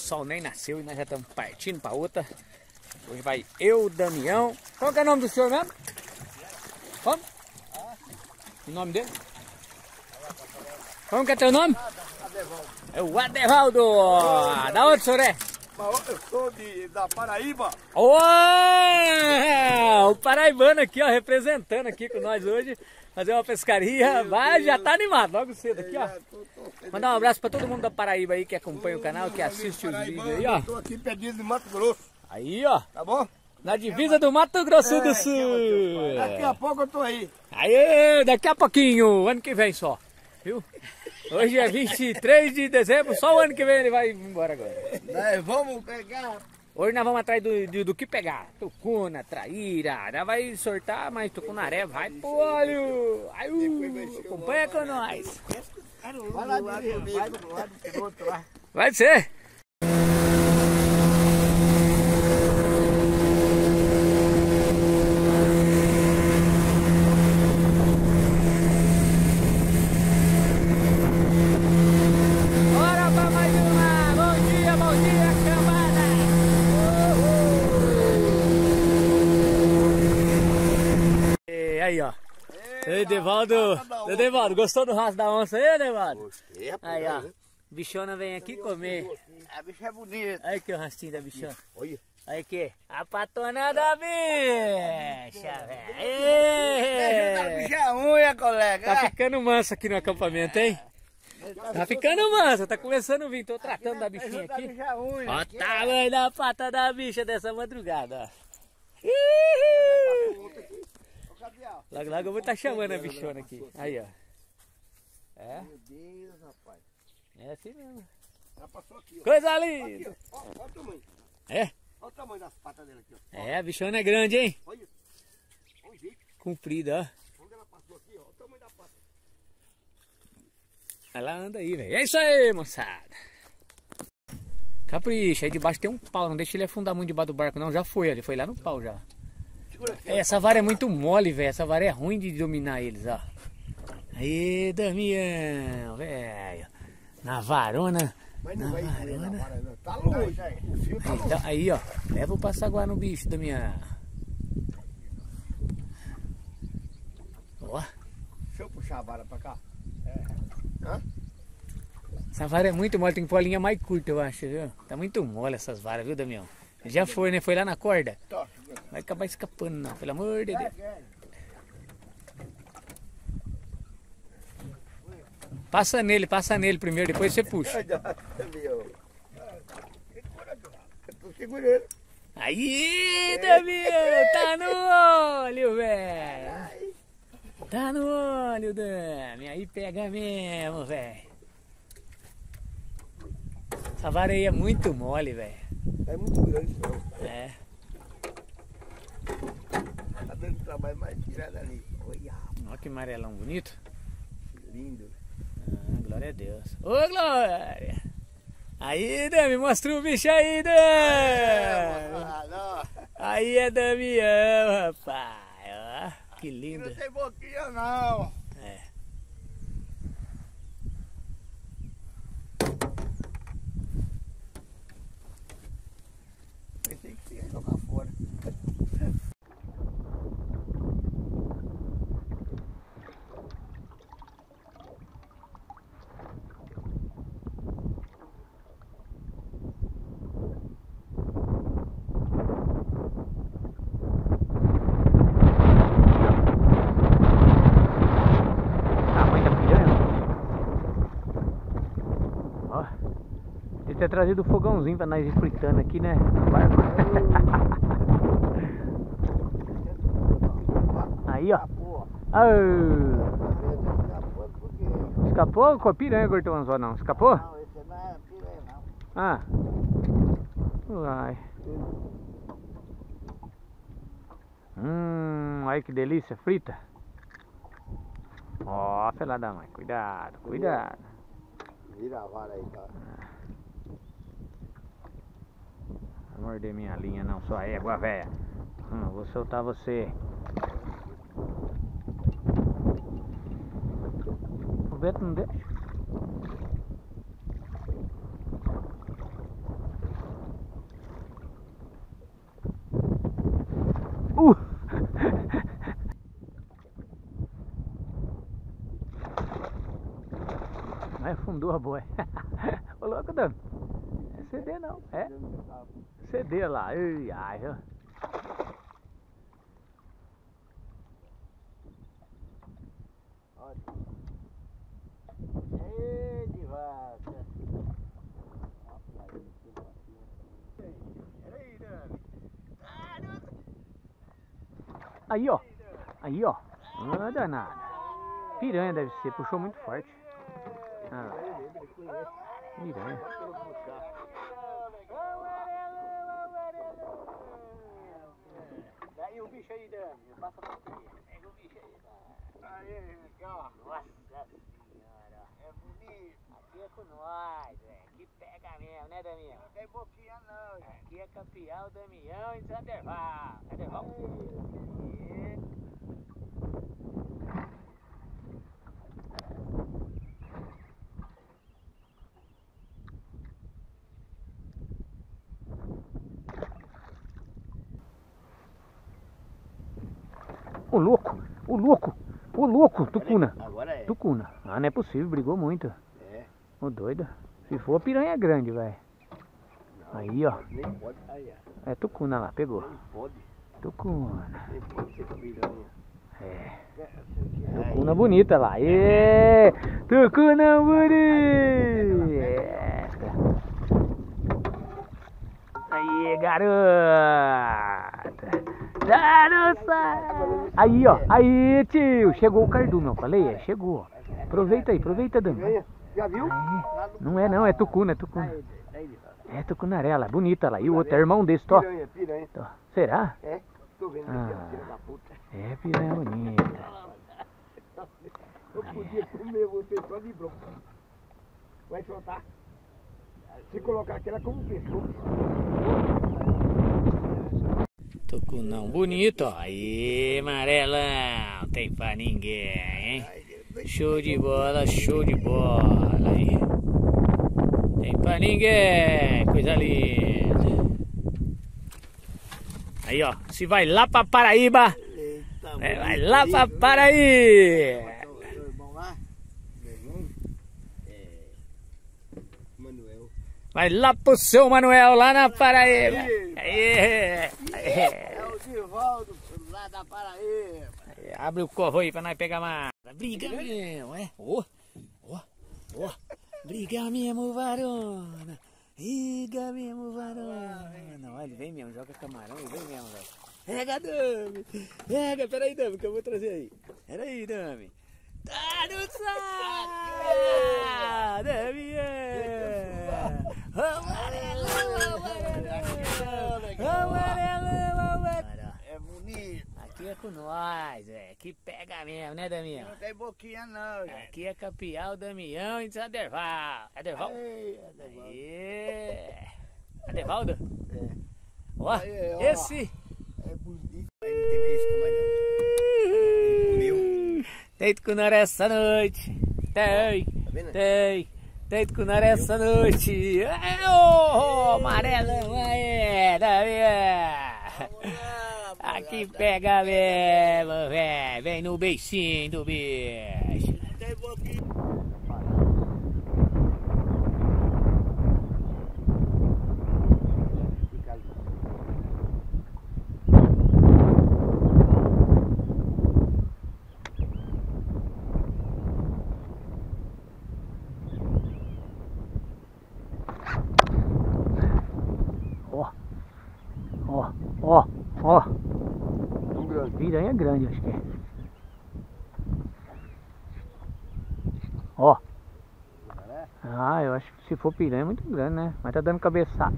sol nem nasceu e nós já estamos partindo para outra. Hoje vai eu, Damião. Qual que é o nome do senhor mesmo? Como? O nome dele? Como que é teu nome? É o Adevaldo. Da onde o senhor é? Eu sou da Paraíba. O paraibano aqui, ó, representando aqui com nós hoje. Fazer uma pescaria. Vai, já tá animado logo cedo aqui, ó. Mandar um abraço pra todo mundo da Paraíba aí que acompanha o canal, que assiste os vídeos aí, ó. Tô aqui perdido em Mato Grosso. Aí, ó. Tá bom? Na divisa do Mato Grosso do Sul. Daqui a pouco eu tô aí. Aí, daqui a pouquinho, ano que vem só. Viu? Hoje é 23 de dezembro, só o ano que vem ele vai embora agora. Nós vamos pegar. Hoje nós vamos atrás do que pegar. Tucuna, traíra, já vai sortar, mas tucunaré vai pro olho. Aí, acompanha com nós. Vai lá do lado do outro lá. Vai ser. Aí, ó. Edevaldo, gostou do rastro da onça aí, Edevaldo? Gostei, rapaz. Aí, ó. Bichona vem aqui comer. A bicha é bonita. Olha aqui o rastinho da bichona. Olha. Olha aqui. A patona da bicha, A velho. bicha é unha, colega. Tá ficando manso aqui no acampamento, hein? Tá ficando manso, tá começando a vir. Tô tratando da bichinha aqui. Ó o tamanho da pata da bicha dessa madrugada, ó. Logo, logo eu vou estar chamando a bichona aqui. Aí, ó. É? Meu Deus, rapaz. É assim mesmo. Ela passou aqui, ó. Coisa linda. Aqui, ó. Olha o tamanho. É? Olha o tamanho das patas dela aqui, ó. É, a bichona é grande, hein? Olha. Olha o jeito. Comprida, ó. Onde ela passou aqui, ó. Olha o tamanho da pata. Ela anda aí, velho. É isso aí, moçada. Capricha, aí debaixo tem um pau. Não deixa ele afundar muito debaixo do barco, não. Já foi, ele foi lá no pau já. Essa vara é muito mole, velho. Essa vara é ruim de dominar eles, ó. Aí, Damião, velho. Na varona. Mas não vai doer na varona. vara, não. Tá longe. O fio tá longe. Então, aí, ó. Leva o passaguá no bicho, Damião. Ó. Deixa eu puxar a vara pra cá. Hã? Essa vara é muito mole. Tem que pôr a linha mais curta, eu acho, viu? Tá muito mole essas varas, viu, Damião? Já foi, né? Foi lá na corda. Vai acabar escapando, não. Pelo amor de Deus. Passa nele primeiro, depois você puxa. Tô segurando. Aí, Damião, tá no olho, velho. Tá no olho, Dami. Aí pega mesmo, velho. Essa vara aí é muito mole, velho. É muito grande, não. É. Tá dando trabalho mais tirado ali. Olha, Olha que amarelão bonito. que lindo. Ah, glória a Deus. Ô, Glória! Aí, Dami, mostra o bicho aí, Dami! Aí é Damião, rapaz. Ó, que lindo. Não tem boquinha, não. É. Pensei que você ia jogar fora. Ter trazido o fogãozinho pra nós ir fritando aqui, né? No barco. Aí, ó. Escapou com a piranha, Gortonzó, não? Escapou? Não, esse não é piranha, não. Ah. Vai. Olha que delícia, frita. Ó, fela da mãe, cuidado, cuidado. Vira a vara aí, cara. Não morder minha linha não, sua égua velha. Vou soltar você. O Beto não deixa. afundou a boia. Ô louco, Dami. É CD não, é? CD lá. Ai, ai, ó. Ei, de vaca. Aí, ó. Aí, ó. Não danada. Piranha deve ser, puxou muito forte. Ah, piranha. Daí o bicho aí, Dani. Passa pra você. Pega o bicho aí. Aí, ó. Nossa senhora. É bonito. Aqui é com nós, velho. Aqui pega mesmo, né, Damião? Não tem boquinha, não. Aqui é campeão, Damião e Zanderval. Zanderval. Ô louco, ô louco, ô louco, tucuna. Agora é. Tucuna. Ah, não é possível, brigou muito. É. Ô doido. Se for, a piranha é grande, velho. Aí, ó. Nem pode. Aí, ó. É tucuna lá, pegou. Nem pode. Tucuna. Nem pode ser piranha. É. Aí. Tucuna bonita lá. Ê! Tucuna bonita! Aí, garota! Garota! Aí, ó. Aí, tio. Chegou o cardu, não falei? É, chegou. Aproveita aí, aproveita, Dami. Já viu? Não é não, é tucuna, é tucuna. É tucunarela, bonita lá. E o outro é irmão desse, ó. Piranha, piranha. Será? É? Tô vendo Ah. aqui, filha da puta. É piranha bonita. Eu podia comer você só de bronca. Vai soltar. Se colocar aquela como pescoço. Tucunão bonito, ó. Aí, amarelão. Tem pra ninguém, hein? Show de bola, show de bola. Aí. Tem pra ninguém. Coisa linda. Aí, ó. Se vai lá pra Paraíba. Eita, Vai lá pra Paraíba. Vamos lá? Meu irmão? Manuel. Vai lá pro seu Manuel, lá na Paraíba. Aí. É o Divaldo, lá da Paraíba. Abre o corvo aí pra nós pegar mais. Briga mesmo, é? Ó, ó, ó. Briga mesmo, varona. Briga mesmo, varona. Olha, ele vem mesmo, joga camarão e vem mesmo, velho. Pega, Dami. Pega, peraí, Dami, que eu vou trazer aí. Peraí, Dami. Tá no sal, Dami. É bonito. Aqui é com nós, velho. Aqui pega mesmo, né, Damião? Não tem boquinha, não, gente. Aqui é campeão, Damião e Zanderval. Aderval? Ei, Aê! Adervaldo? É. Ó, Aí, ó. esse... É bonito. Aí não tem mais isca mais não. Meu. Deito com nós essa noite. Tem, Tá vendo? tem. Deito com nós essa noite. Ô, amarelão, aí, Damião. Aqui pega mesmo, velho. Vem no beicinho do bicho. Tem boquinha. Ó, ó, ó. Um grande. Piranha grande, acho que é. Ó. Ah, eu acho que se for piranha é muito grande, né? Mas tá dando cabeçada.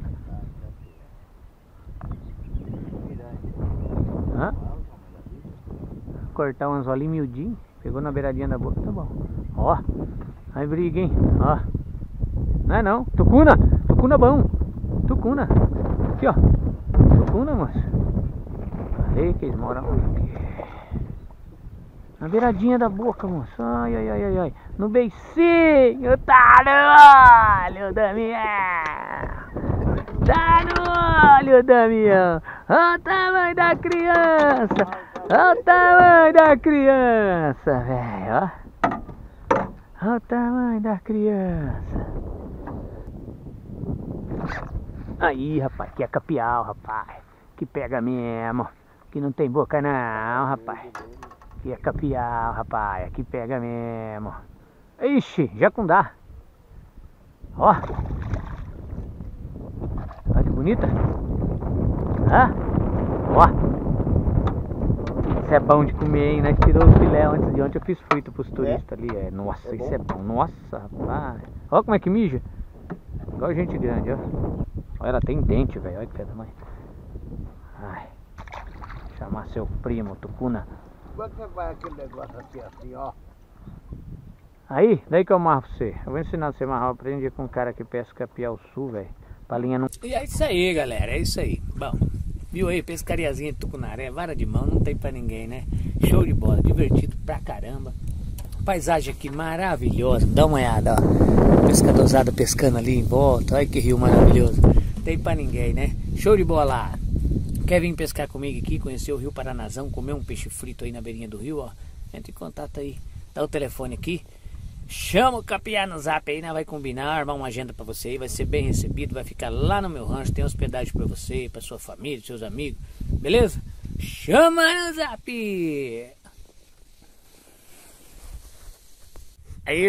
Hã? Cortar um anzolinho miudinho. Pegou na beiradinha da boca, tá bom. Ó. Aí briga, hein? Ó. Não é não. Tucuna. Tucuna bom. Tucuna. Aqui, ó. Tucuna, moça. Aí que eles moram aqui. Na beiradinha da boca, moça. Ai, ai, ai, ai, ai. No beicinho. Tá no olho, Damião. Tá no olho, Damião. Olha o tamanho da criança. Olha o tamanho da criança, velho. Olha o tamanho da criança. Aí, rapaz, que é capial, rapaz. Que pega mesmo. Que não tem boca não, rapaz. Que é capial, rapaz. Aqui pega mesmo. Ixi, jacundá. Ó. Olha que bonita. Ah. Ó. Isso é bom de comer, hein? Nós tirou o filé antes de ontem. Eu fiz frito pros turistas ali. Nossa, isso é bom. Nossa, rapaz. Olha como é que mija. Igual gente grande, ó. Olha, ela tem dente, velho. Olha que pedra mãe. Ai. Chamar seu primo, Tucuna. Quando você vai aquele negócio assim, ó. Aí, daí que eu amarro pra você. Eu vou ensinar você a amarrar. Eu aprendi com um cara que pesca Piau Sul, velho. Pra linha não... E é isso aí, galera. É isso aí. Bom, viu aí? Pescariazinha de tucunaré. Vara de mão, não tem pra ninguém, né? Show de bola. Divertido pra caramba. Paisagem aqui maravilhosa. Dá uma olhada, ó. Pescadorzada pescando ali em volta. Olha que rio maravilhoso. Tem pra ninguém, né? Show de bola. Quer vir pescar comigo aqui? Conhecer o Rio Paranazão? Comer um peixe frito aí na beirinha do rio, ó. Entre em contato aí. Dá o telefone aqui. Chama o Capiá no zap aí, né? Vai combinar, armar uma agenda pra você aí. Vai ser bem recebido. Vai ficar lá no meu rancho. Tem hospedagem pra você, pra sua família, seus amigos. Beleza? Chama no zap! Aí,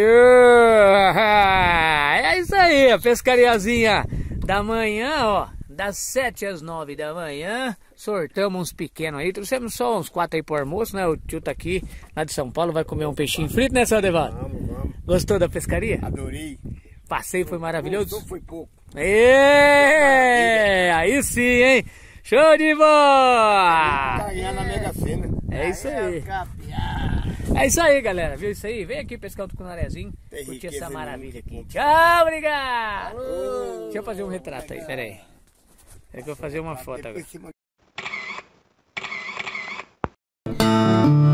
é isso aí, a pescariazinha da manhã, ó, das 7 às 9 da manhã, sortamos uns pequenos aí, trouxemos só uns 4 aí pro almoço, né, o tio tá aqui, lá de São Paulo, vai comer um peixinho frito, né, seu Adevaldo? Vamos. Gostou da pescaria? Adorei. Passeio foi maravilhoso? Gostou, foi pouco. Aí sim, hein? Show de bola! Tá ganhando na Mega Sena. É isso aí. Capiá. É isso aí, galera. Viu isso aí? Vem aqui pescar o tucunarezinho. Curtir essa maravilha aqui. Tchau, obrigado. Deixa eu fazer um retrato aí, pera aí. Pera que eu vou fazer uma foto agora.